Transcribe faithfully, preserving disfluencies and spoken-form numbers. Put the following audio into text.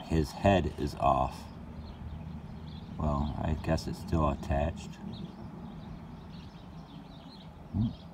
his head is off. Well, I guess it's still attached. Hmm.